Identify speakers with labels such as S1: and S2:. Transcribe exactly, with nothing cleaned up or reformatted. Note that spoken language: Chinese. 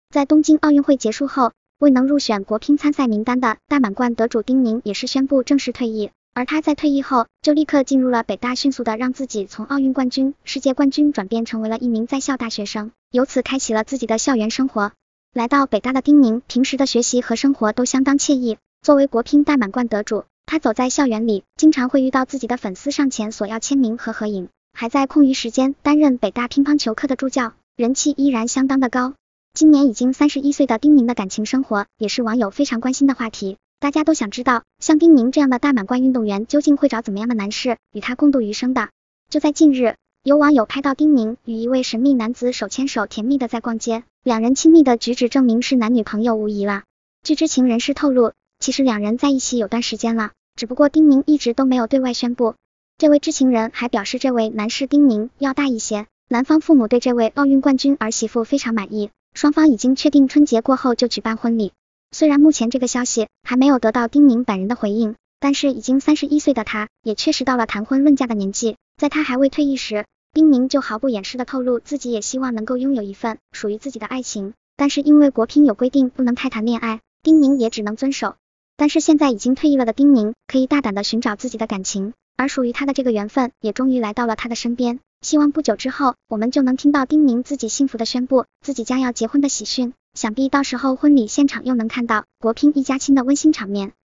S1: 在东京奥运会结束后，未能入选国乒参赛名单的大满贯得主丁宁也是宣布正式退役。而他在退役后，就立刻进入了北大，迅速的让自己从奥运冠军、世界冠军转变成为了一名在校大学生，由此开启了自己的校园生活。来到北大的丁宁，平时的学习和生活都相当惬意。作为国乒大满贯得主，他走在校园里，经常会遇到自己的粉丝上前索要签名和合影，还在空余时间担任北大乒乓球课的助教，人气依然相当的高。今年已经三十一岁的丁宁的感情生活，也是网友非常关心的话题。大家都想知道，像丁宁这样的大满贯运动员究竟会找怎么样的男士与他共度余生的。就在近日，有网友拍到丁宁与一位神秘男子手牵手甜蜜的在逛街，两人亲密的举止证明是男女朋友无疑了。据知情人士透露，其实两人在一起有段时间了，只不过丁宁一直都没有对外宣布。这位知情人还表示，这位男士丁宁要大一些，男方父母对这位奥运冠军儿媳妇非常满意，双方已经确定春节过后就举办婚礼。虽然目前这个消息还没有得到丁宁本人的回应，但是已经三十一岁的他，也确实到了谈婚论嫁的年纪。在他还未退役时，丁宁就毫不掩饰的透露自己也希望能够拥有一份属于自己的爱情，但是因为国乒有规定不能太谈恋爱，丁宁也只能遵守。但是现在已经退役了的丁宁，可以大胆的寻找自己的感情，而属于他的这个缘分也终于来到了他的身边。希望不久之后，我们就能听到丁宁自己幸福的宣布自己将要结婚的喜讯，想必到时候婚礼现场又能看到国乒一家亲的温馨场面。